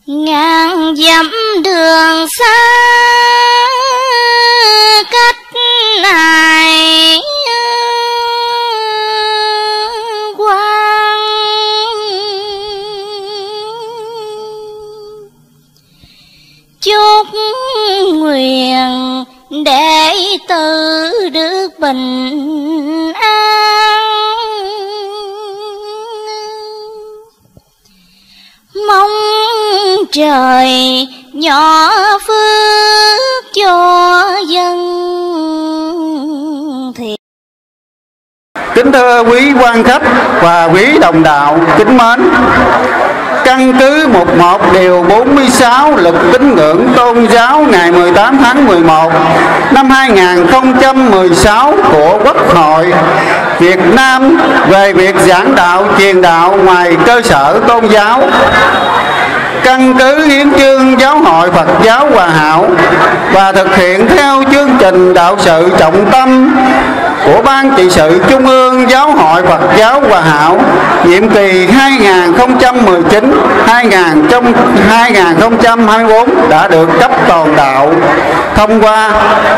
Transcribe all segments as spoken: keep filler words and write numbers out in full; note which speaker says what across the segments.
Speaker 1: ngàn dặm đường xa cách này quan, chúc nguyện đệ tử được bình an, mong trời nhỏ phước cho dân thiện.
Speaker 2: Kính thưa quý quan khách và quý đồng đạo kính mến, căn cứ mục một điều bốn mươi sáu Luật Tín ngưỡng Tôn giáo ngày mười tám tháng mười một năm hai nghìn không trăm mười sáu của Quốc hội Việt Nam về việc giảng đạo truyền đạo ngoài cơ sở tôn giáo, căn cứ hiến chương Giáo hội Phật giáo Hòa Hảo và thực hiện theo chương trình đạo sự trọng tâm của Ban trị sự Trung ương Giáo hội Phật giáo Hòa Hảo nhiệm kỳ hai nghìn không trăm mười chín đến hai nghìn không trăm hai mươi bốn đã được cấp toàn đạo thông qua.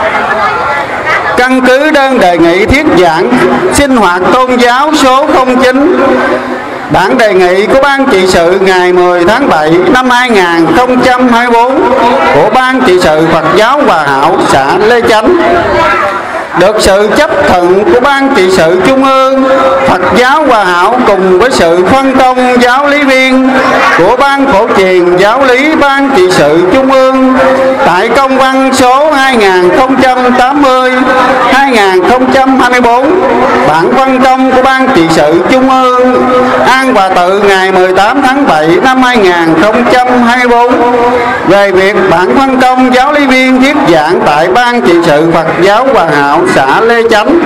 Speaker 2: Căn cứ đơn đề nghị thuyết giảng sinh hoạt tôn giáo số không chín, bản đề nghị của Ban trị sự ngày mười tháng bảy năm hai nghìn không trăm hai mươi bốn của Ban trị sự Phật giáo Hòa Hảo xã Lê Chánh được sự chấp thuận của Ban trị sự Trung ương Phật giáo Hòa Hảo cùng với sự phân công giáo lý viên của Ban phổ truyền giáo lý Ban trị sự Trung ương tại công văn số hai nghìn không trăm tám mươi hai nghìn không trăm hai mươi bốn, bản phân công của Ban trị sự Trung ương An Hòa Tự ngày mười tám tháng bảy năm hai nghìn không trăm hai mươi bốn về việc bản phân công giáo lý viên thuyết giảng tại Ban trị sự Phật giáo Hòa Hảo xã Lê Chánh.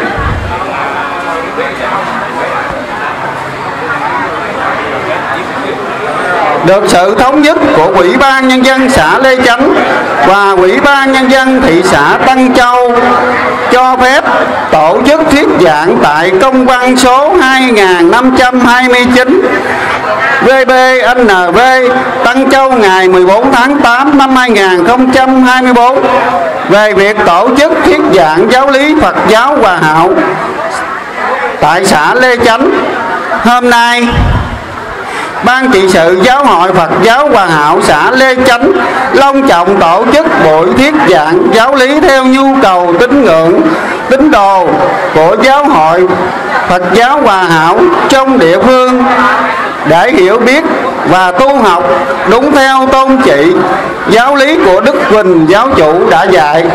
Speaker 2: Được sự thống nhất của Ủy ban Nhân dân xã Lê Chánh và Ủy ban Nhân dân thị xã Tân Châu cho phép tổ chức thuyết giảng tại công văn số hai nghìn năm trăm hai mươi chín vê bê en vê Tân Châu ngày mười bốn tháng tám năm hai nghìn không trăm hai mươi bốn về việc tổ chức thuyết giảng giáo lý Phật giáo Hòa Hảo tại xã Lê Chánh. Hôm nay, Ban trị sự Giáo hội Phật giáo Hòa Hảo xã Lê Chánh long trọng tổ chức buổi thuyết giảng giáo lý theo nhu cầu tín ngưỡng, tín đồ của Giáo hội Phật giáo Hòa Hảo trong địa phương để hiểu biết và tu học đúng theo tôn trị giáo lý của Đức Huỳnh Giáo chủ đã dạy.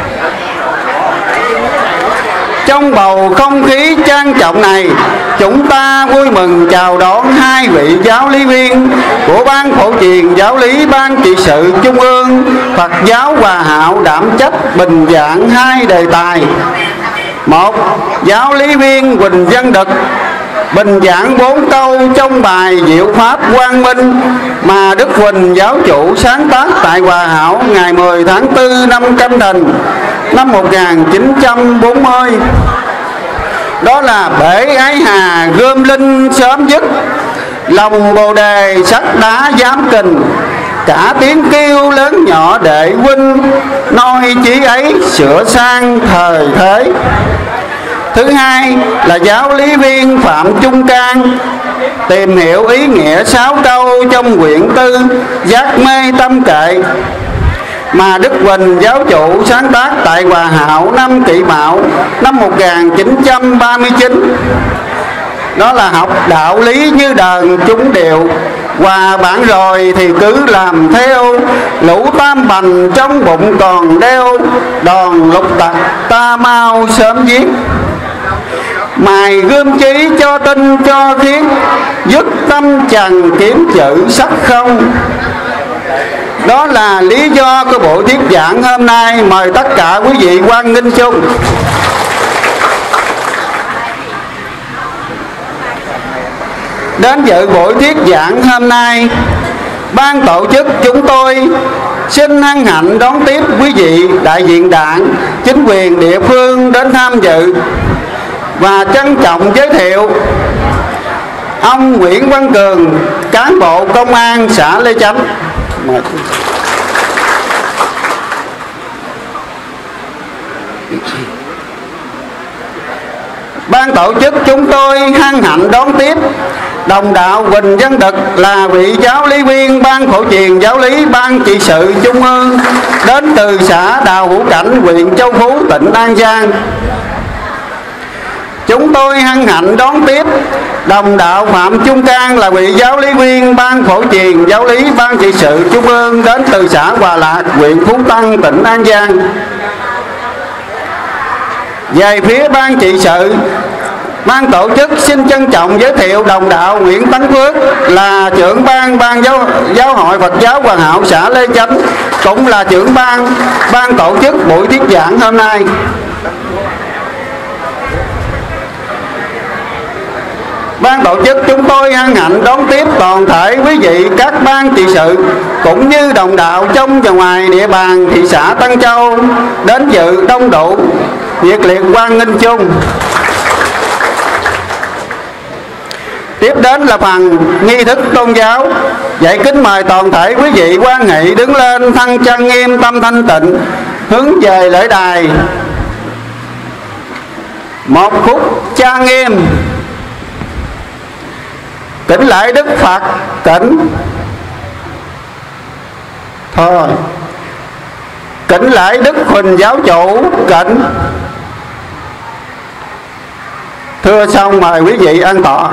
Speaker 2: Trong bầu không khí trang trọng này, chúng ta vui mừng chào đón hai vị giáo lý viên của Ban phổ truyền giáo lý Ban trị sự Trung ương Phật giáo Hòa Hảo đảm trách bình giảng hai đề tài. Một, giáo lý viên Huỳnh Văn Đực bình giảng bốn câu trong bài Diệu Pháp Quang Minh mà Đức Huỳnh Giáo chủ sáng tác tại Hòa Hảo ngày mười tháng tư năm Canh Thìn năm một nghìn chín trăm bốn mươi. Đó là bể ái hà gươm linh sớm dứt, lòng bồ đề sắt đá dám kình, cả tiếng kêu lớn nhỏ đệ huynh, noi chí ấy sửa sang thời thế. Thứ hai là giáo lý viên Phạm Trung Can tìm hiểu ý nghĩa sáu câu trong quyển tư Giác Mê Tâm Kệ mà Đức Huỳnh Giáo chủ sáng tác tại Hòa Hảo năm Kỷ Mão năm một nghìn chín trăm ba mươi chín. Đó là học đạo lý như đờn trúng điệu, hòa bản rồi thì cứ làm theo, lũ tam bành trong bụng còn đeo, đòn lục tặc ta mau sớm giết. Mài gươm chí cho tinh cho thiết, dứt tâm trần kiếm chữ sắc không. Đó là lý do của buổi thuyết giảng hôm nay. Mời tất cả quý vị hoan nghênh chung. Đến dự buổi thuyết giảng hôm nay, ban tổ chức chúng tôi xin hân hạnh đón tiếp quý vị đại diện đảng, chính quyền địa phương đến tham dự và trân trọng giới thiệu ông Nguyễn Văn Cường, cán bộ công an xã Lê Chánh. Mời. Ban tổ chức chúng tôi hân hạnh đón tiếp đồng đạo Huỳnh Văn Đực là vị giáo lý viên Ban Phổ Truyền Giáo lý Ban Trị sự Trung ương đến từ xã Đào Hữu Cảnh, huyện Châu Phú, tỉnh An Giang. Chúng tôi hân hạnh đón tiếp đồng đạo Phạm Trung Cang là vị giáo lý viên Ban Phổ Truyền Giáo lý Ban Trị sự Trung ương đến từ xã Hòa Lạc, huyện Phú Tân, tỉnh An Giang. Về phía Ban Trị sự, ban tổ chức xin trân trọng giới thiệu đồng đạo Nguyễn Tấn Phước là trưởng ban ban giáo giáo hội Phật giáo Hoàn Hảo xã Lê Chánh, cũng là trưởng ban ban tổ chức buổi thuyết giảng hôm nay. Ban tổ chức chúng tôi hân hạnh đón tiếp toàn thể quý vị các ban trị sự cũng như đồng đạo trong và ngoài địa bàn thị xã Tân Châu đến dự đông đủ, nhiệt liệt hoan nghênh chung. Tiếp đến là phần nghi thức tôn giáo. Vậy kính mời toàn thể quý vị quan hệ đứng lên, thân trang nghiêm, tâm thanh tịnh, hướng về lễ đài. Một phút trang nghiêm. Kính lễ Đức Phật. Kính thôi. Kính lễ Đức Huỳnh giáo chủ. Kính. Thưa xong mời quý vị an tọa.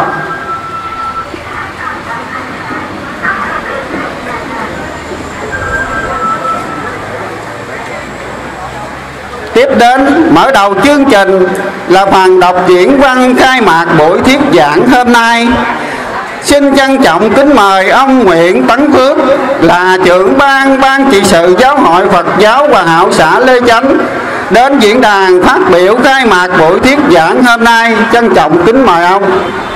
Speaker 2: Tiếp đến mở đầu chương trình là phần đọc diễn văn khai mạc buổi thuyết giảng hôm nay. Xin trân trọng kính mời ông Nguyễn Tấn Phước là trưởng ban ban trị sự Giáo hội Phật giáo Hòa Hảo xã Lê Chánh đến diễn đàn phát biểu khai mạc buổi thuyết giảng hôm nay. Trân trọng kính mời ông.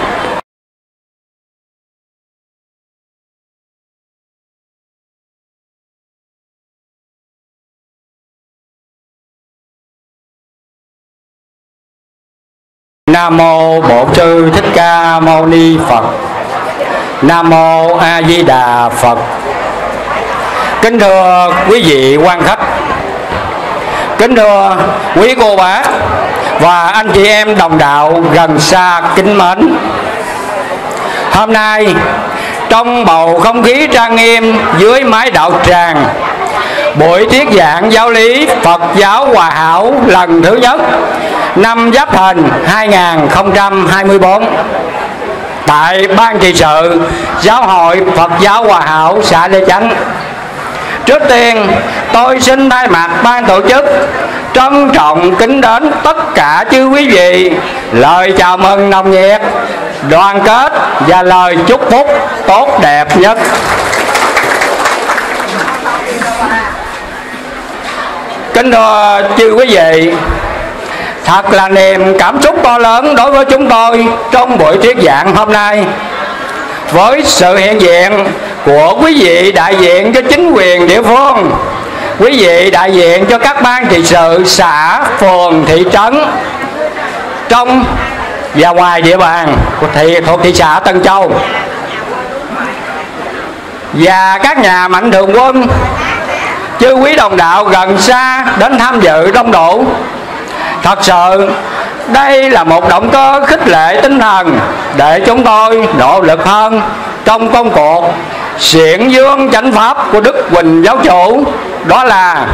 Speaker 3: Nam mô Bổn Sư Thích Ca Mâu Ni Phật. Nam mô A Di Đà Phật. Kính thưa quý vị quan khách, kính thưa quý cô bác và anh chị em đồng đạo gần xa kính mến. Hôm nay trong bầu không khí trang nghiêm dưới mái đạo tràng, buổi thuyết giảng giáo lý Phật giáo Hòa Hảo lần thứ nhất năm Giáp Thìn hai nghìn không trăm hai mươi tư tại Ban trị sự Giáo hội Phật giáo Hòa Hảo xã Lê Chánh. Trước tiên tôi xin thay mặt ban tổ chức trân trọng kính đến tất cả chư quý vị lời chào mừng nồng nhiệt, đoàn kết và lời chúc phúc tốt đẹp nhất. Kính thưa chư quý vị, thật là niềm cảm xúc to lớn đối với chúng tôi trong buổi thuyết giảng hôm nay. Với sự hiện diện của quý vị đại diện cho chính quyền địa phương, quý vị đại diện cho các ban trị sự xã, phường, thị trấn trong và ngoài địa bàn của thị, thuộc thị xã Tân Châu, và các nhà mạnh thường quân, chư quý đồng đạo gần xa đến tham dự đông đủ. Thật sự đây là một động cơ khích lệ tinh thần để chúng tôi nỗ lực hơn trong công cuộc xiển dương chánh pháp của Đức Huỳnh giáo chủ, đó là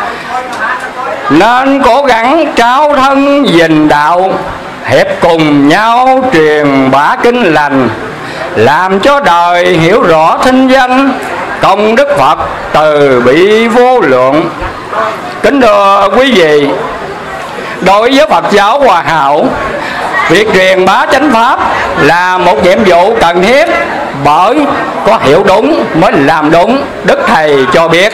Speaker 3: nên cố gắng trao thân gìn đạo, hiệp cùng nhau truyền bá kinh lành, làm cho đời hiểu rõ thinh danh công đức Phật từ bi vô lượng. Kính thưa quý vị, đối với Phật giáo Hòa Hảo, việc truyền bá chánh pháp là một nhiệm vụ cần thiết, bởi có hiểu đúng mới làm đúng. Đức Thầy cho biết: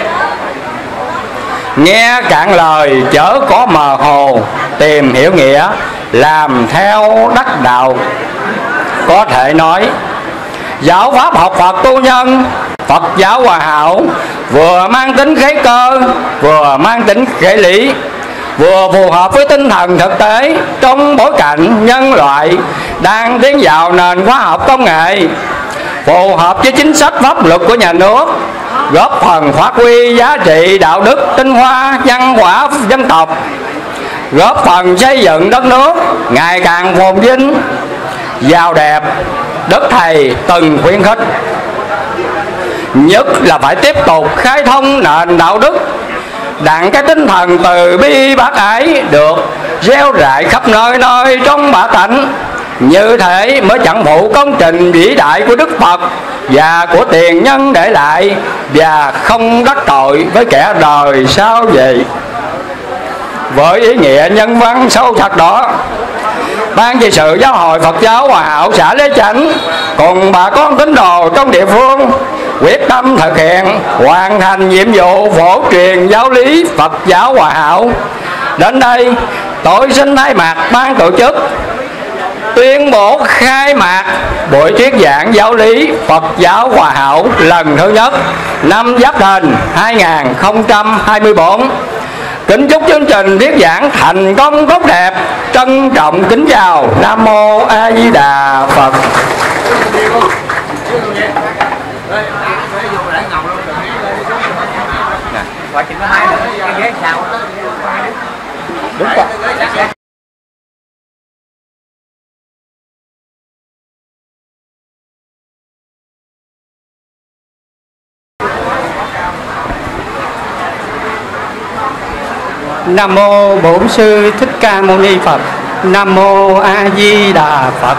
Speaker 3: nghe cạn lời chớ có mờ hồ, tìm hiểu nghĩa làm theo đắc đạo. Có thể nói giáo pháp học Phật tu nhân Phật giáo Hòa Hảo vừa mang tính khế cơ, vừa mang tính khế lý, vừa phù hợp với tinh thần thực tế trong bối cảnh nhân loại đang tiến vào nền khoa học công nghệ, phù hợp với chính sách pháp luật của nhà nước, góp phần phát huy giá trị đạo đức tinh hoa văn hóa dân tộc, góp phần xây dựng đất nước ngày càng phồn vinh giàu đẹp. Đức Thầy từng khuyến khích, nhất là phải tiếp tục khai thông nền đạo đức, đặng cái tinh thần từ bi bác ái được gieo rải khắp nơi nơi trong bả tánh. Như thế mới chẳng phụ công trình vĩ đại của Đức Phật và của tiền nhân để lại, và không đắc tội với kẻ đời sau vậy. Với ý nghĩa nhân văn sâu sắc đó, Ban trị sự Giáo hội Phật giáo Hòa Hảo xã Lê Chánh cùng bà con tín đồ trong địa phương quyết tâm thực hiện hoàn thành nhiệm vụ phổ truyền giáo lý Phật giáo Hòa Hảo. Đến đây tôi xin thay mặt ban tổ chức tuyên bố khai mạc buổi thuyết giảng giáo lý Phật giáo Hòa Hảo lần thứ nhất năm Giáp Thìn hai nghìn không trăm hai mươi tư. Kính chúc chương trình thuyết giảng thành công tốt đẹp. Trân trọng kính chào. Nam Mô A Di Đà Phật. Đúng rồi. Nam mô Bổn Sư Thích Ca Mâu Ni Phật. Nam mô A Di Đà Phật.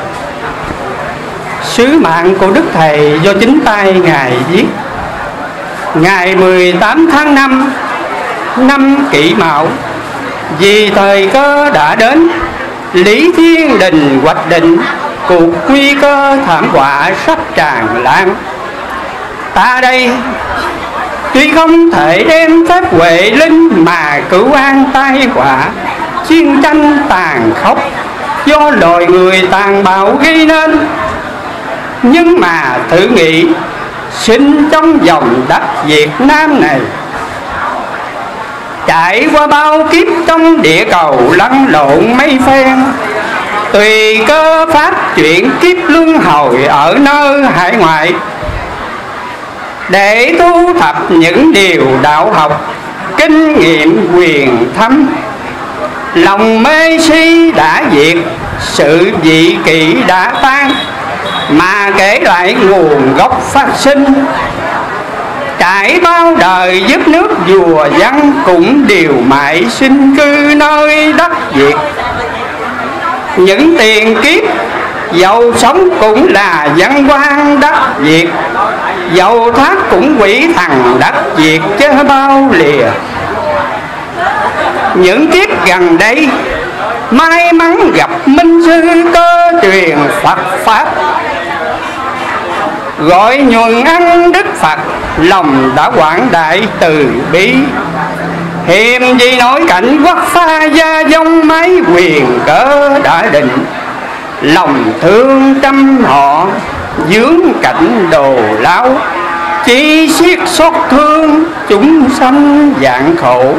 Speaker 3: Sứ mạng của Đức Thầy do chính tay Ngài viết. Ngày mười tám tháng năm năm Kỷ Mão, vì thời cơ đã đến, Lý Thiên Đình hoạch định cuộc nguy cơ thảm họa sắp tràn lan. Ta đây tuy không thể đem phép huệ linh mà cứu an tai họa chiến tranh tàn khốc do loài người tàn bạo gây nên, nhưng mà thử nghĩ sinh trong dòng đất Việt Nam này, trải qua bao kiếp trong địa cầu lăn lộn mấy phen, tùy cơ phát chuyển kiếp luân hồi ở nơi hải ngoại, để thu thập những điều đạo học kinh nghiệm quyền thâm. Lòng mê si đã diệt, sự dị kỷ đã tan, mà kể lại nguồn gốc phát sinh. Trải bao đời giúp nước vua văn cũng đều mãi sinh cư nơi đất Việt. Những tiền kiếp dầu sống cũng là văn quan đất Việt, dầu thác cũng quỷ thằng đất Việt chứ bao lìa. Những kiếp gần đây may mắn gặp minh sư cơ truyền Phật Pháp, gọi nhuần ăn Đức Phật, lòng đã quảng đại từ bi. Hiềm gì nói cảnh quốc pha gia vong mái quyền cớ đã định, lòng thương trăm họ dướng cảnh đồ lão, chỉ siết xót thương chúng sanh dạng khổ.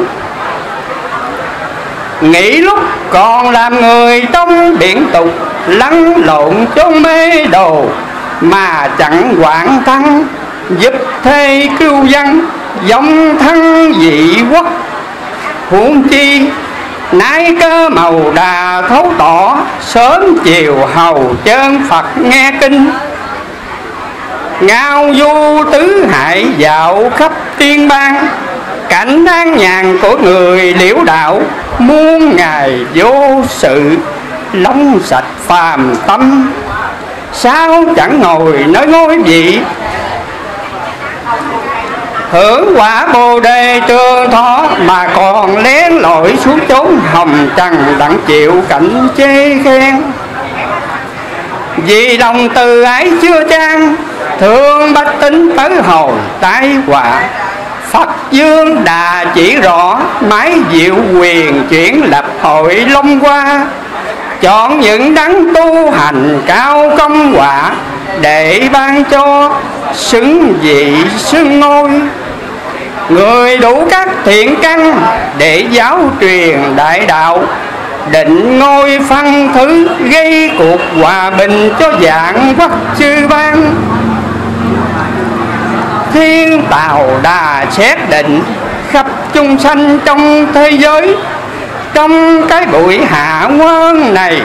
Speaker 3: Nghĩ lúc còn làm người trong biển tục, lăn lộn chốn mê đồ, mà chẳng quản thăng giúp thế cứu dân, dòng thân dị quốc. Huống chi nái cơ màu đà thấu tỏ, sớm chiều hầu chơn Phật nghe kinh. Ngao du tứ hải dạo khắp tiên bang, cảnh an nhàn của người liễu đạo, muôn ngày vô sự long sạch phàm tâm. Sao chẳng ngồi nơi ngôi vị, hưởng quả bồ đề trường thọ, mà còn lén lội xuống chốn hồng trần đặng chịu cảnh chê khen. Vì lòng từ ái chưa trang, thương bách tính tới hồi tái họa. Phật Dương Đà chỉ rõ, mái diệu quyền chuyển lập hội Long Hoa. Chọn những đấng tu hành cao công quả, để ban cho xứng vị xưng ngôi. Người đủ các thiện căn để giáo truyền đại đạo, định ngôi phân thứ gây cuộc hòa bình cho vạn quốc chư ban.
Speaker 4: thiên tào đà xét định khắp chung sanh trong thế giới. Trong cái buổi hạ quân này,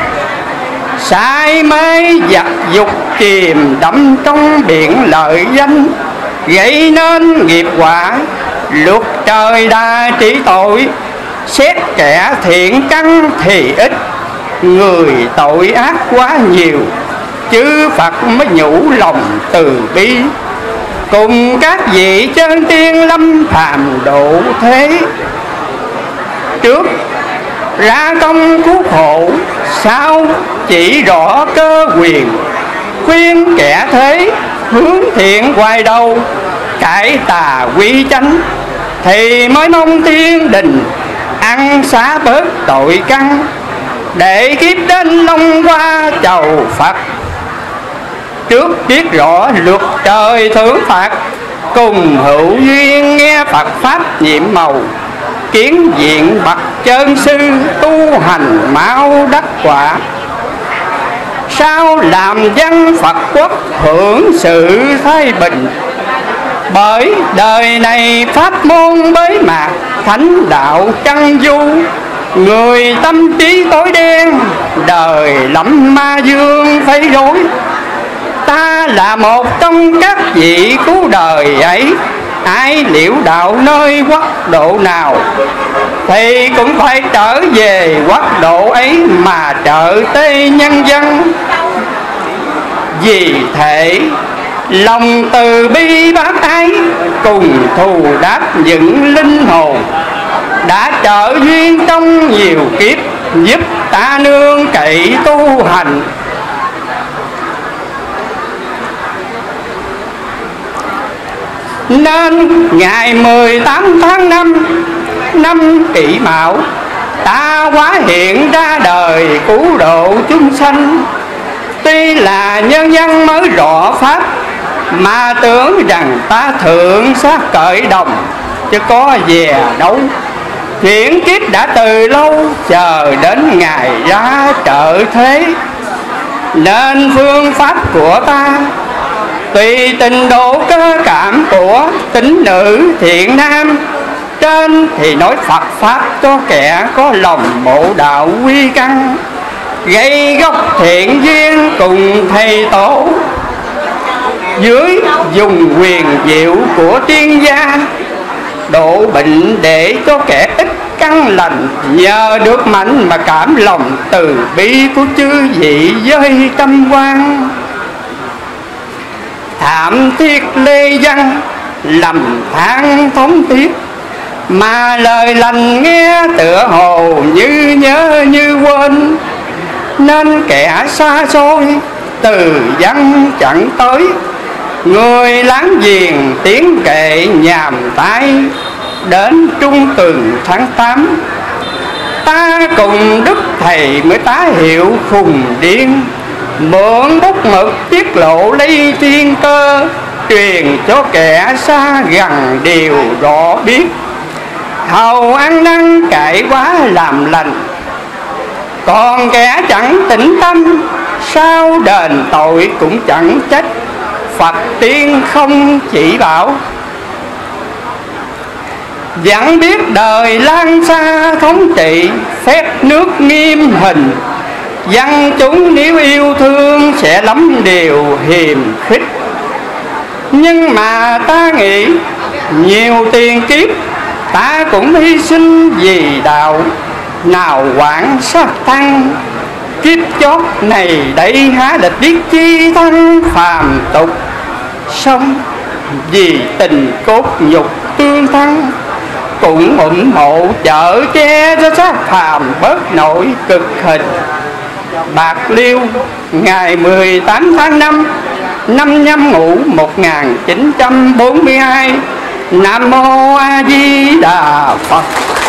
Speaker 4: sai mê giặc dục chìm đắm trong biển lợi danh, gây nên nghiệp quả luật trời đã trị tội. Xét kẻ thiện căn thì ít, người tội ác quá nhiều, chư Phật mới nhủ lòng từ bi, cùng các vị chân tiên lâm phàm độ thế. Trước ra công cứu khổ, sau chỉ rõ cơ quyền, khuyên kẻ thế hướng thiện hoài đầu, cải tà quy chánh, thì mới mong thiên đình ăn xá bớt tội căn, để kiếp đến long qua chầu Phật. Trước biết rõ luật trời thưởng phạt, cùng hữu duyên nghe Phật pháp nhiệm màu, kiến diện bậc chân sư tu hành mau đắc quả. Sao làm dân Phật quốc hưởng sự thái bình, bởi đời này pháp môn bế mạc, thánh đạo chân du. Người tâm trí tối đen, đời lắm ma dương phải rối. Ta là một trong các vị cứu đời ấy, ai liễu đạo nơi quốc độ nào, thì cũng phải trở về quốc độ ấy mà trợ tê nhân dân. Vì thế lòng từ bi bác ái, cùng thù đáp những linh hồn, đã trợ duyên trong nhiều kiếp, giúp ta nương cậy tu hành. Nên ngày mười tám tháng năm năm Kỷ Mão, ta hóa hiện ra đời cứu độ chúng sanh. Tuy là nhân dân mới rõ pháp, mà tưởng rằng ta thượng sát cởi đồng, chứ có về đâu. Chuyển kiếp đã từ lâu, chờ đến ngày ra trợ thế. Nên phương pháp của ta tùy trình độ cơ cảm của tín nữ thiện nam. Trên thì nói Phật pháp cho kẻ có lòng mộ đạo quy căn, gây gốc thiện duyên cùng thầy tổ. Dưới dùng quyền diệu của tiên gia, độ bệnh để cho kẻ ít căn lành. Nhờ được mạnh mà cảm lòng từ bi của chư vị với trăm quan. Thảm thiết lê văn lầm than thống tiếc, mà lời lành nghe tựa hồ như nhớ như quên. Nên kẻ xa xôi từ văn chẳng tới, người láng giềng tiếng kệ nhàm tai. Đến trung tuần tháng tám, ta cùng đức thầy mới tá hiệu khùng điên. Mượn bút mực tiết lộ lấy thiên cơ, truyền cho kẻ xa gần điều rõ biết. Hầu ăn năn cải quá làm lành, còn kẻ chẳng tĩnh tâm, sao đền tội cũng chẳng trách. Phật tiên không chỉ bảo, vẫn biết đời lan xa thống trị, phép nước nghiêm hình. Dân chúng nếu yêu thương sẽ lắm điều hiềm khích. Nhưng mà ta nghĩ nhiều tiền kiếp ta cũng hy sinh vì đạo, nào quản sát tăng. Kiếp chót này đây há địch biết chi thân phàm tục, sống vì tình cốt nhục tương thân. Cũng ủng hộ chở che cho xác phàm bớt nổi cực hình. Bạc Liêu ngày mười tám tháng năm năm Nhâm Ngũ một nghìn chín trăm bốn mươi hai. Nam Mô A Di Đà Phật.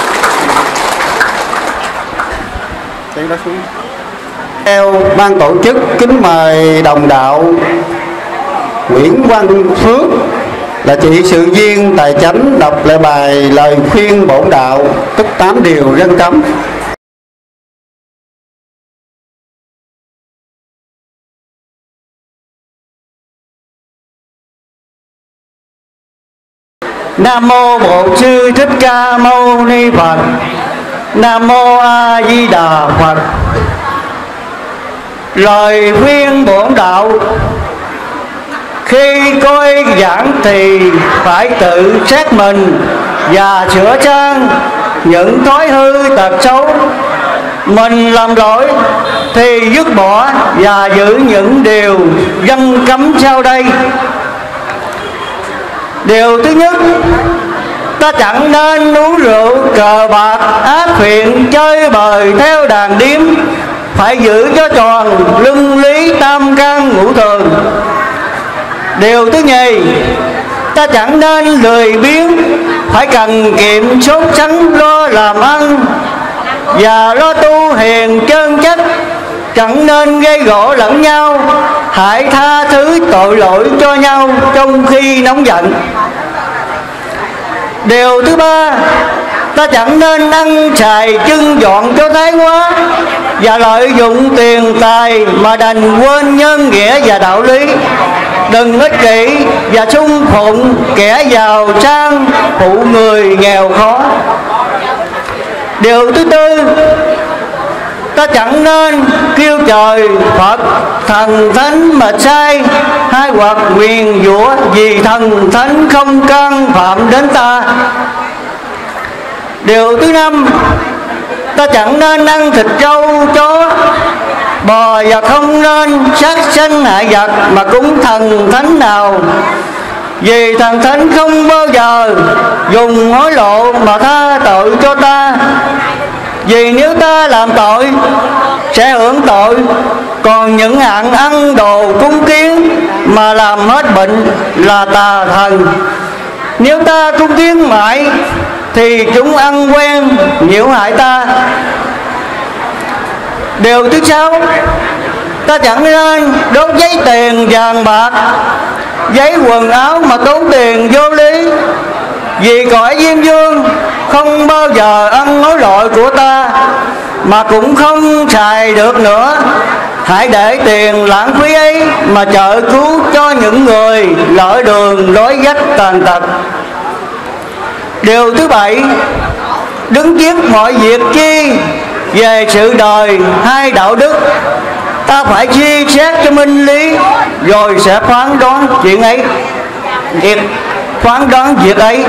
Speaker 2: Theo ban tổ chức kính mời đồng đạo Nguyễn Văn Phước là trị sự viên tài chánh đọc lại bài lời khuyên bổn đạo, tức tám điều răn cấm. Nam mô Bổn Sư Thích Ca Mâu Ni Phật. Nam mô A Di Đà Phật. Lời khuyên bổn đạo: khi coi giảng thì phải tự xét mình và sửa sang những thói hư tật xấu. Mình làm lỗi thì dứt bỏ và giữ những điều dân cấm sau đây. Điều thứ nhất, ta chẳng nên uống rượu, cờ bạc, ác phiện, chơi bời theo đàn điếm. Phải giữ cho tròn luân lý tam can ngũ thường. Điều thứ nhì, ta chẳng nên lười biếng, phải cần kiệm sốt sắng lo làm ăn và lo tu hiền chân chất. Chẳng nên gây gổ lẫn nhau, hãy tha thứ tội lỗi cho nhau trong khi nóng giận. Điều thứ ba, ta chẳng nên ăn xài chân dọn cho thái quá và lợi dụng tiền tài mà đành quên nhân nghĩa và đạo lý. Đừng ích kỷ và sung phụng kẻ giàu sang phụ người nghèo khó. Điều thứ tư, ta chẳng nên kêu trời Phật thần thánh mà sai, hay hoặc nguyền rủa vì thần thánh không can phạm đến ta. Điều thứ năm, ta chẳng nên ăn thịt trâu chó bò và không nên sát sanh hại vật mà cúng thần thánh nào, vì thần thánh không bao giờ dùng hối lộ mà tha tội cho ta. Vì nếu ta làm tội sẽ hưởng tội, còn những hạng ăn đồ cúng kiến mà làm hết bệnh là tà thần. Nếu ta cúng kiến mãi thì chúng ăn quen nhiễu hại ta. Điều thứ sáu, ta chẳng nên đốt giấy tiền vàng bạc, giấy quần áo mà tốn tiền vô lý, vì cõi Diêm Vương không bao giờ ăn hối lộ của ta, mà cũng không xài được nữa. Hãy để tiền lãng phí ấy mà trợ cứu cho những người lỡ đường lối dách tàn tật. Điều thứ bảy, đứng trước mọi việc chi về sự đời hay đạo đức, ta phải suy xét cho minh lý rồi sẽ phán đoán chuyện ấy. Việc phán đoán việc ấy.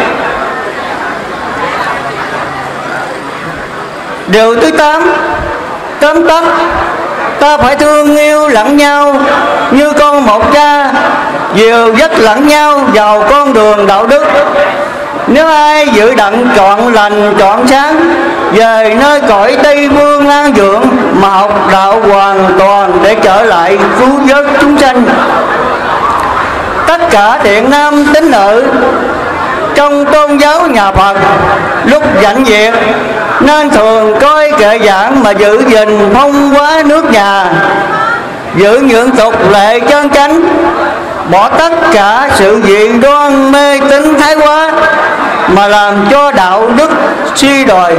Speaker 2: Điều thứ tám, tóm tắt, ta phải thương yêu lẫn nhau như con một cha, dìu dắt lẫn nhau vào con đường đạo đức. Nếu ai dự đặng chọn lành chọn sáng, về nơi cõi Tây Phương an dưỡng mà học đạo hoàn toàn để trở lại cứu vớt chúng sanh. Tất cả thiện nam tín nữ trong tôn giáo nhà Phật lúc rảnh việc nên thường coi kệ giảng mà giữ gìn phong hóa nước nhà, giữ những tục lệ chân chánh, bỏ tất cả sự dị đoan mê tín thái quá mà làm cho đạo đức suy đồi.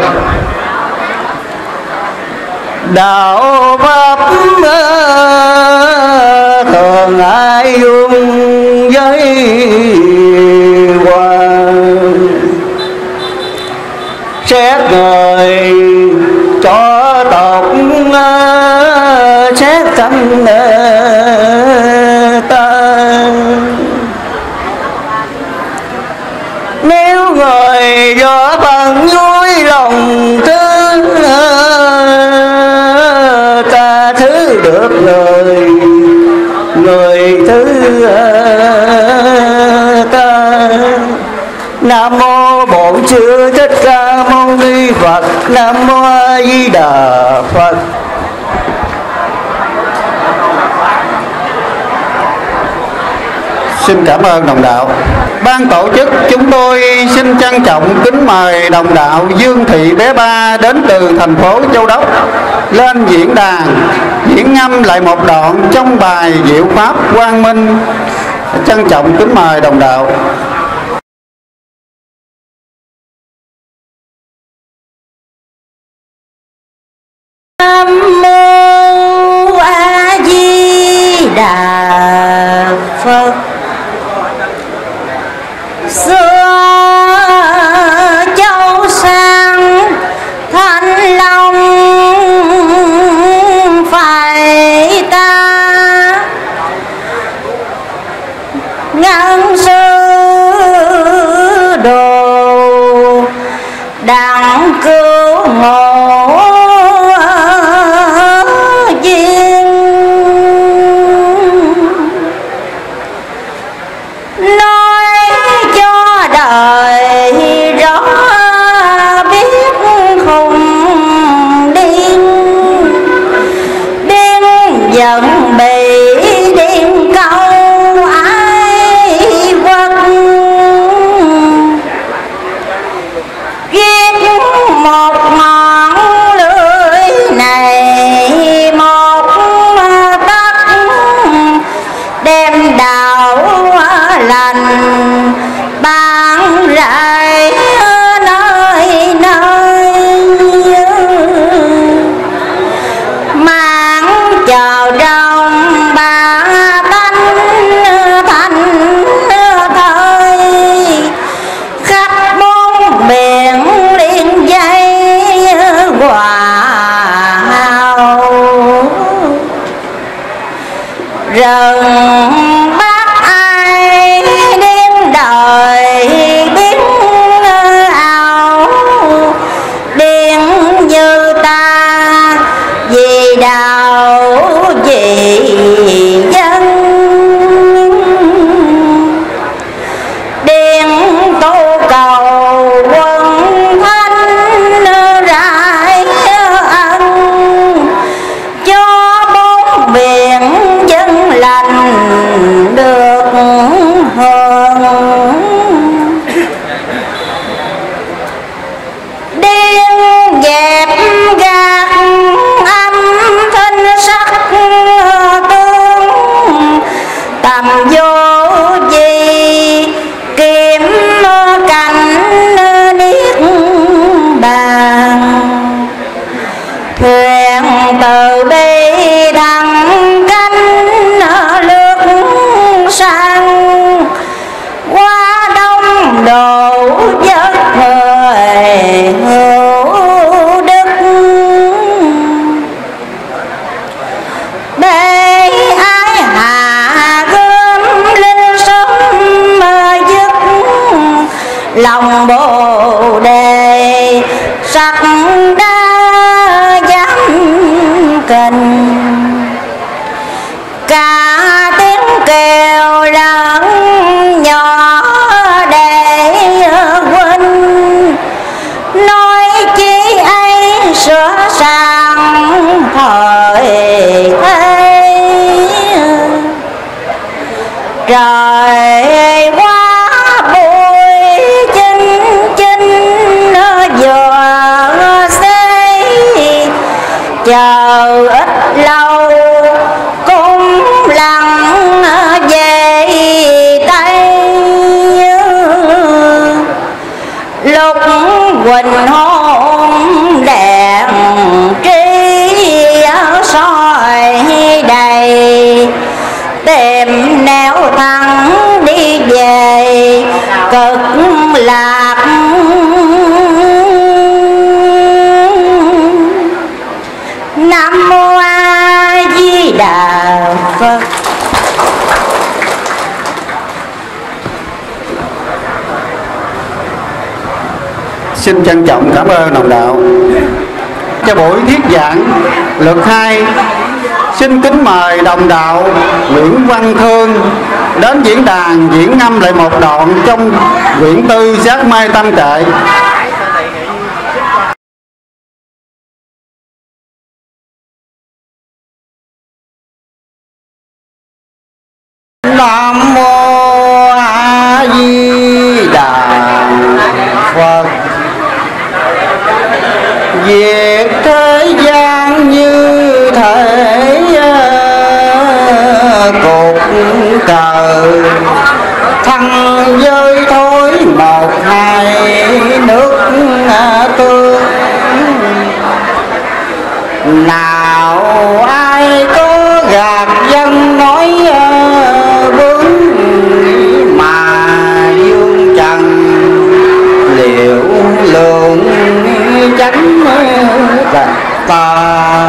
Speaker 2: Đạo pháp thường ai dung với hoàng, xét người cho tộc xét thân ta. Nếu người do bằng vui lòng thứ ta thứ được người, người thứ ta. Nam mô Bổn Sư Thích Ca Mâu Ni Phật. Nam mô A Di Đà Phật.
Speaker 5: Xin cảm ơn đồng đạo. Ban tổ chức chúng tôi xin trân trọng kính mời đồng đạo Dương Thị Bé Ba đến từ thành phố Châu Đốc lên diễn đàn diễn ngâm lại một đoạn trong bài Diệu Pháp Quang Minh. Trân trọng kính mời đồng đạo.
Speaker 1: Nam mô A Di Đà Phật. Xưa độ giấc người hữu đức. Bê ái hạ gươm linh sống dứt, lòng bồ đề sắc đa dám kình. Cả tiếng kêu lớn nhỏ để huynh, nói chi ấy sửa sang thời thế. Trời quá bụi chinh chinh vừa xây, chờ ít lâu cũng lặng về đây. Lúc quỳnh hôn đèn trí soi đầy, tìm nẻo thẳng đi về cực lạc. Nam mô A Di Đà Phật.
Speaker 2: Xin trân trọng cảm ơn đồng đạo. Cho buổi thuyết giảng lượt hai, xin kính mời đồng đạo Nguyễn Văn Thương đến diễn đàn diễn ngâm lại một đoạn trong quyển tư Giác Mai Tâm Kệ.
Speaker 5: Nam mô A Di Đà Phật. Việc thế gian như thể cột cờ, thăng giới thối một hai nước tương. Nào ai có gạt dân nói vướng, mà dương trần liệu lượng chánh ta.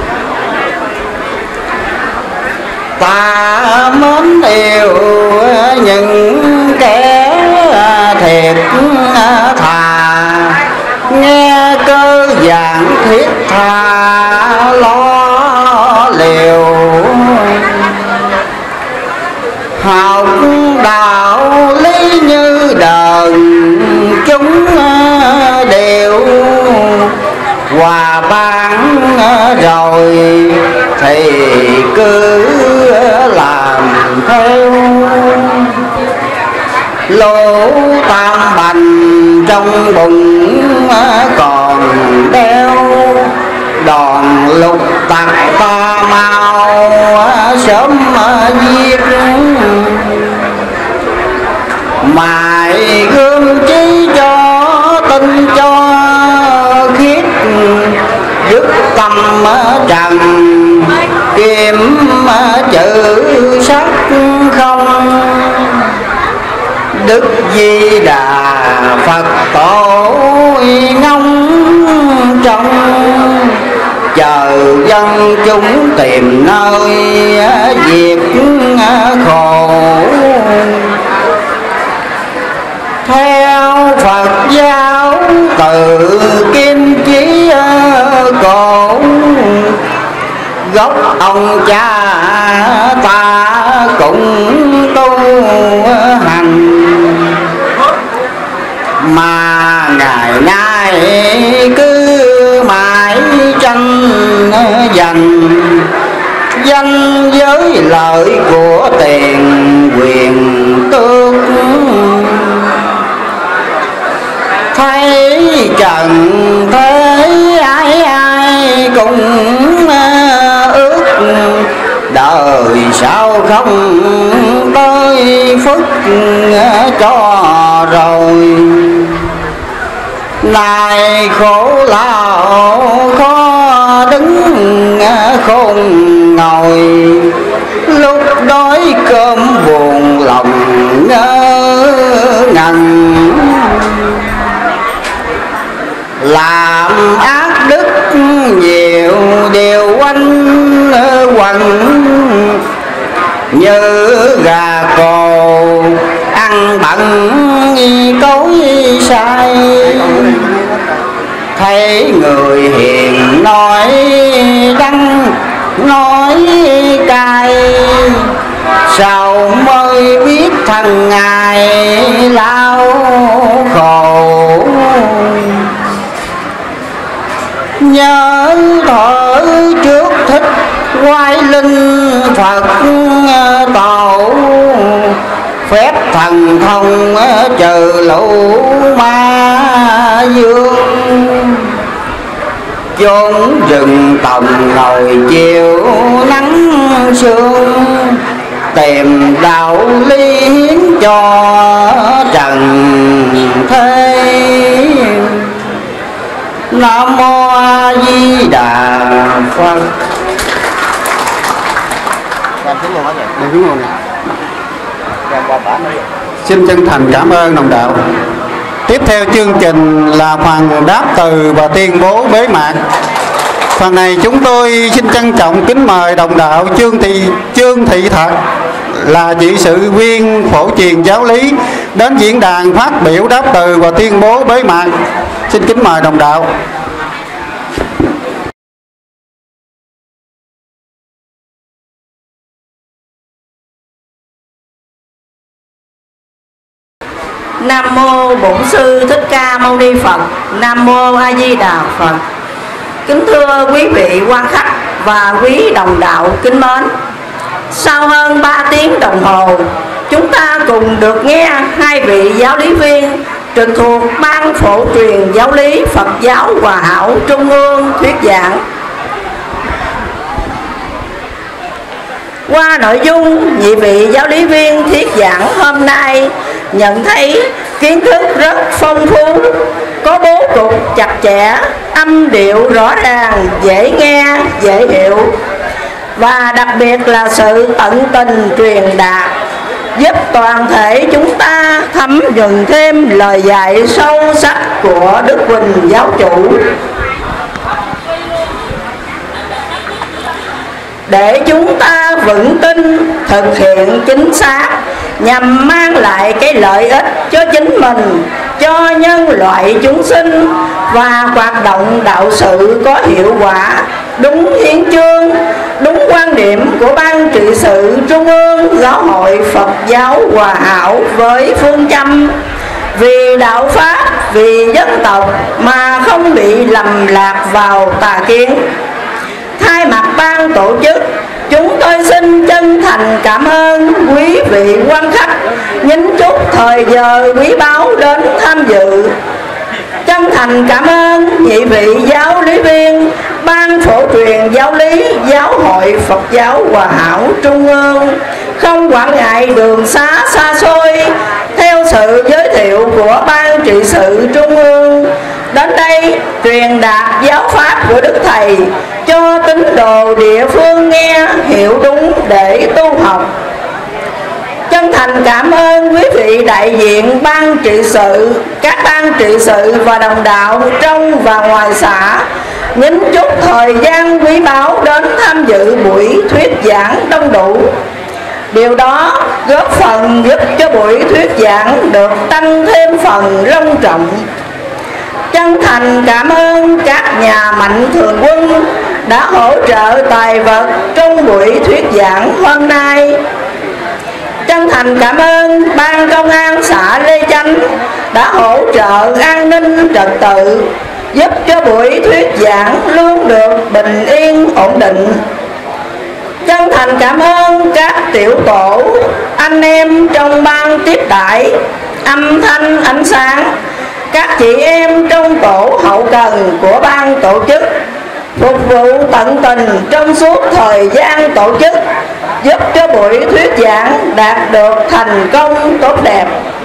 Speaker 5: Ta mến yêu những kẻ thiệt thà, nghe cơ giảng thiết tha lo liều. Học đạo lý như đờn chúng đều, hòa bán rồi thì cứ làm theo. Lỗ tam bành trong bụng còn đeo, đòn lục tặc ta mau sớm giết. Mài gương chí cho tin cho khiết, dứt tâm trần kiếm chữ sắc không. Đức Di Đà Phật tổ ngông trong, chờ dân chúng tìm nơi diệt khổ. Theo Phật giáo từ kim chí cổ, gốc ông cha ta cũng tu hành. Mà ngày nay cứ mãi tranh giành, danh giới lợi của tiền quyền tước. Thấy trần thế ai ai cũng ước, đời sao không tới phước cho rồi. Này khổ lao khó đứng khôn ngồi, lúc đói cơm buồn lòng ngơ
Speaker 4: ngần, làm ác đức nhiều điều quanh quẩn, như gà cồ ăn bận cối say. Thấy người hiền nói đắng nói cay, sao mới biết thằng ngài lao khổ. Nhớ thở trước thích quay linh Phật tổ, phép thần thông trừ lũ ma dương. Chốn rừng tòng ngồi chiều nắng sương, tìm đạo lý hiến cho trần thế. Nam mô A Di Đà Phật.
Speaker 2: Xin chân thành cảm ơn đồng đạo. Tiếp theo chương trình là phần đáp từ và tuyên bố bế mạc. Phần này chúng tôi xin trân trọng kính mời đồng đạo Trương Thị Trương Thị Thật, là trị sự viên phổ truyền giáo lý, đến diễn đàn phát biểu đáp từ và tuyên bố bế mạc. Xin kính mời đồng đạo.
Speaker 1: Nam mô Bổn Sư Thích Ca Mâu Ni Phật. Nam mô A Di Đà Phật. Kính thưa quý vị quan khách và quý đồng đạo kính mến, sau hơn ba tiếng đồng hồ, chúng ta cùng được nghe hai vị giáo lý viên trực thuộc Ban Phổ truyền Giáo lý Phật giáo Hòa hảo Trung ương thuyết giảng. Qua nội dung nhị vị giáo lý viên thuyết giảng hôm nay, nhận thấy kiến thức rất phong phú, có bố cục chặt chẽ, âm điệu rõ ràng, dễ nghe, dễ hiểu, và đặc biệt là sự tận tình truyền đạt, giúp toàn thể chúng ta thấm nhuần thêm lời dạy sâu sắc của Đức Huỳnh Giáo chủ, để chúng ta vững tin thực hiện chính xác, nhằm mang lại cái lợi ích cho chính mình, cho nhân loại chúng sinh, và hoạt động đạo sự có hiệu quả, đúng hiến chương, đúng quan điểm của Ban trị sự Trung ương Giáo hội Phật giáo Hòa hảo, với phương châm vì đạo pháp, vì dân tộc mà không bị lầm lạc vào tà kiến. Thay mặt ban tổ chức, chúng tôi xin chân thành cảm ơn quý vị quan khách nhín chút thời giờ quý báu đến tham dự. Chân thành cảm ơn nhị vị giáo lý viên Ban Phổ truyền Giáo lý Giáo hội Phật giáo Hòa hảo Trung ương, không quản ngại đường xá xa xôi, theo sự giới thiệu của Ban trị sự Trung ương, đến đây truyền đạt giáo pháp của Đức Thầy cho tín đồ địa phương nghe hiểu đúng để tu học. Chân thành cảm ơn quý vị đại diện ban trị sự, các ban trị sự và đồng đạo trong và ngoài xã nhín chút thời gian quý báu đến tham dự buổi thuyết giảng đông đủ. Điều đó góp phần giúp cho buổi thuyết giảng được tăng thêm phần long trọng. Chân thành cảm ơn các nhà mạnh thường quân đã hỗ trợ tài vật trong buổi thuyết giảng hôm nay. Chân thành cảm ơn Ban Công an xã Lê Chánh đã hỗ trợ an ninh trật tự, giúp cho buổi thuyết giảng luôn được bình yên ổn định. Chân thành cảm ơn các tiểu tổ, anh em trong ban tiếp đãi, âm thanh ánh sáng, các chị em trong tổ hậu cần của ban tổ chức, phục vụ tận tình trong suốt thời gian tổ chức, giúp cho buổi thuyết giảng đạt được thành công tốt đẹp.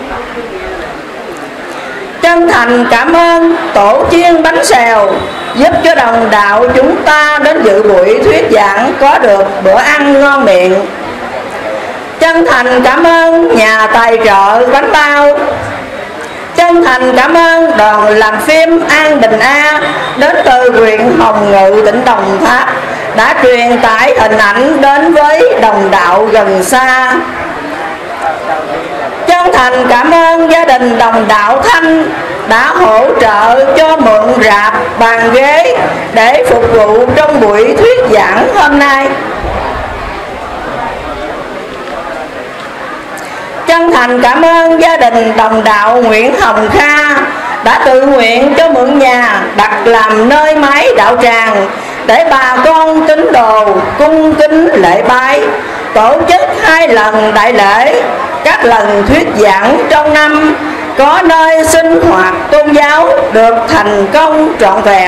Speaker 1: Chân thành cảm ơn tổ chiên bánh xèo, giúp cho đồng đạo chúng ta đến dự buổi thuyết giảng có được bữa ăn ngon miệng. Chân thành cảm ơn nhà tài trợ bánh bao. Chân thành cảm ơn đoàn làm phim An Bình A đến từ huyện Hồng Ngự, tỉnh Đồng Tháp đã truyền tải hình ảnh đến với đồng đạo gần xa. Chân thành cảm ơn gia đình đồng đạo Thanh đã hỗ trợ cho mượn rạp bàn ghế để phục vụ trong buổi thuyết giảng hôm nay. Chân thành cảm ơn gia đình đồng đạo Nguyễn Hồng Kha đã tự nguyện cho mượn nhà đặt làm nơi máy đạo tràng để bà con tín đồ cung kính lễ bái, tổ chức hai lần đại lễ, các lần thuyết giảng trong năm, có nơi sinh hoạt tôn giáo được thành công trọn vẹn.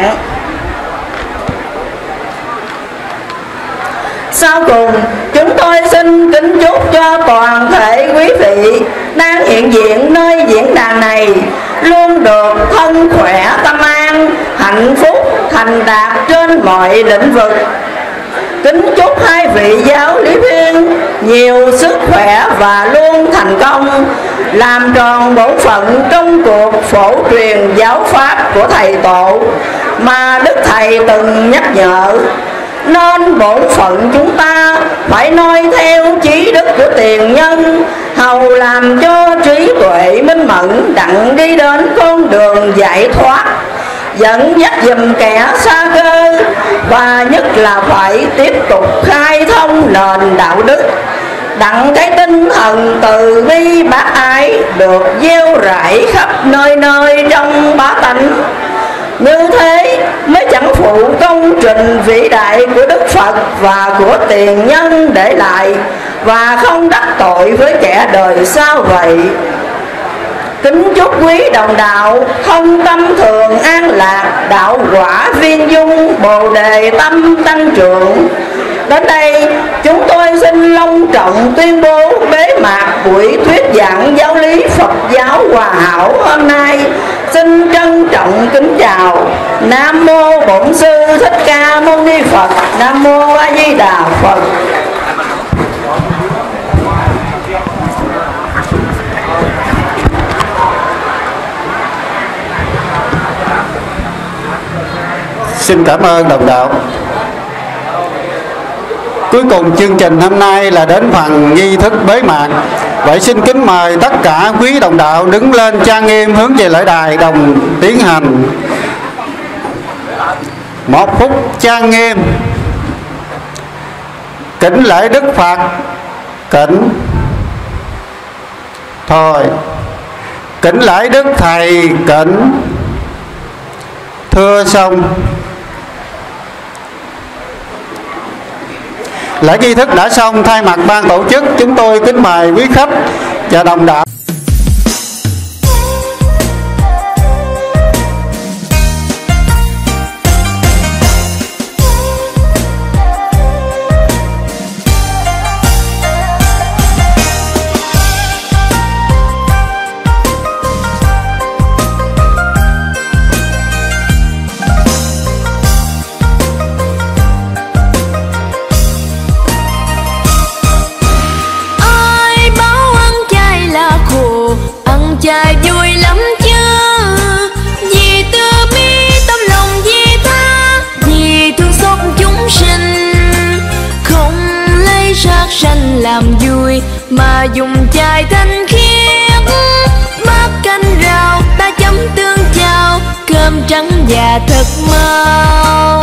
Speaker 1: Sau cùng, chúng tôi xin kính chúc cho toàn thể quý vị đang hiện diện nơi diễn đàn này luôn được thân khỏe, tâm an, hạnh phúc, thành đạt trên mọi lĩnh vực. Kính chúc hai vị giáo lý viên nhiều sức khỏe và luôn thành công, làm tròn bổn phận trong cuộc phổ truyền giáo pháp của Thầy Tổ mà Đức Thầy từng nhắc nhở. Nên bổn phận chúng ta phải noi theo chí đức của tiền nhân, hầu làm cho trí tuệ minh mẫn đặng đi đến con đường giải thoát, dẫn dắt dùm kẻ xa cơ, và nhất là phải tiếp tục khai thông nền đạo đức, đặng cái tinh thần từ bi bác ái được gieo rải khắp nơi nơi trong bá tánh. Như thế mới chẳng phụ công trình vĩ đại của Đức Phật và của tiền nhân để lại, và không đắc tội với kẻ đời sau vậy. Kính chúc quý đồng đạo thông tâm thường an lạc, đạo quả viên dung, bồ đề tâm tăng trưởng. Đến đây chúng tôi xin long trọng tuyên bố bế mạc buổi thuyết giảng giáo lý Phật giáo Hòa Hảo hôm nay. Xin trân trọng kính chào. Nam mô Bổn Sư Thích Ca Mâu Ni Phật. Nam mô A Di Đà Phật.
Speaker 5: Xin cảm ơn đồng đạo. Cuối cùng chương trình hôm nay là đến phần nghi thức bế mạc. Vậy xin kính mời tất cả quý đồng đạo đứng lên trang nghiêm hướng về lễ đài đồng tiến hành một phút trang nghiêm. Kính lễ Đức Phật. Kính thôi. Kính lễ Đức Thầy. Kính thưa xong. Lễ nghi thức đã xong, thay mặt ban tổ chức chúng tôi kính mời quý khách và đồng đạo.
Speaker 6: Chài vui lắm chứ, vì từ bi tâm lòng vì tha, vì thương xót chúng sinh, không lấy sát sanh làm vui mà dùng chài thanh khiết. Bát canh rau ta chấm tương chao, cơm trắng và thật mau.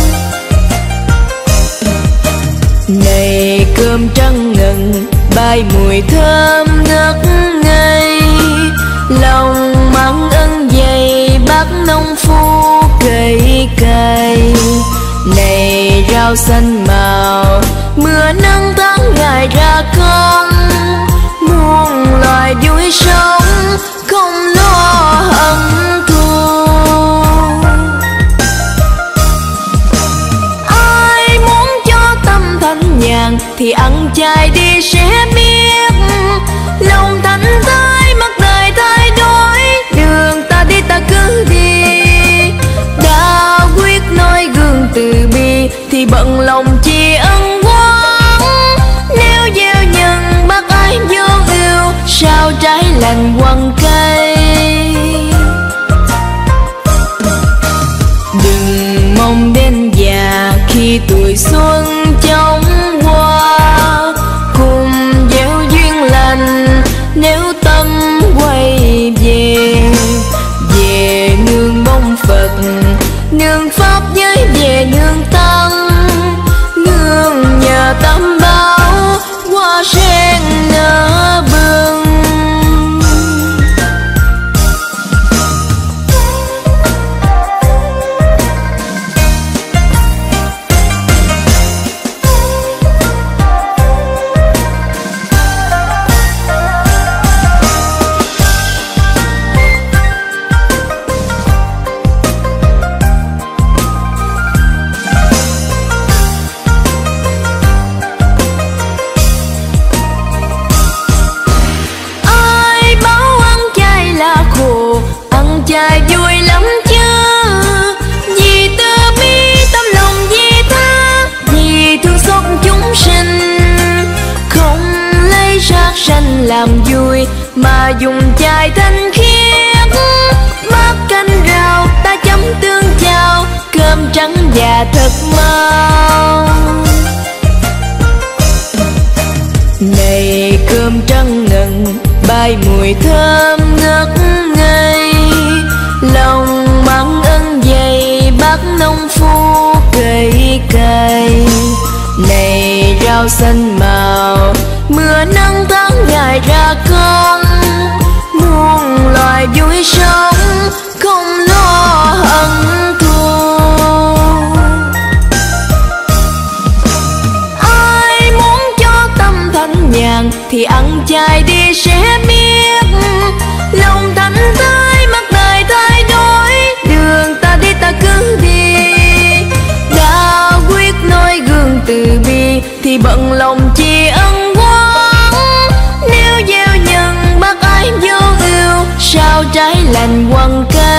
Speaker 6: Này cơm trắng ngần bay mùi thơm ngất ngây, lòng mặn ân dày bác nông phu cây cày. Này rau xanh màu mưa nắng tháng ngày ra công, muôn loài vui sống không lo hận thù. Ai muốn cho tâm thanh nhàn thì ăn chay đi sẽ biết, lòng thanh thái mặt đời thay đổi, đường ta đi ta cứ đi. Đã quyết nói gương từ bi thì bận lòng tri ân quán, nếu gieo nhân bác mà dùng chài thanh khiết. Bát canh rau ta chấm tương chao, cơm trắng và thật mau. Này cơm trắng ngần bay mùi thơm ngất ngây, lòng mặn ân dày bác nông phu cây cày. Này rau xanh màu mưa nắng tháng ngày ra con, muôn loài vui sống không lo hận thù. Ai muốn cho tâm thanh nhàn thì ăn chay đi sẽ biết, lòng thanh thơi mặt đời thay đổi, đường ta đi ta cứ đi. Đã quyết nói gương từ bi thì bận lòng chi ân quán, nếu gieo nhân bác ái vô ưu sao trái lành quăng cây.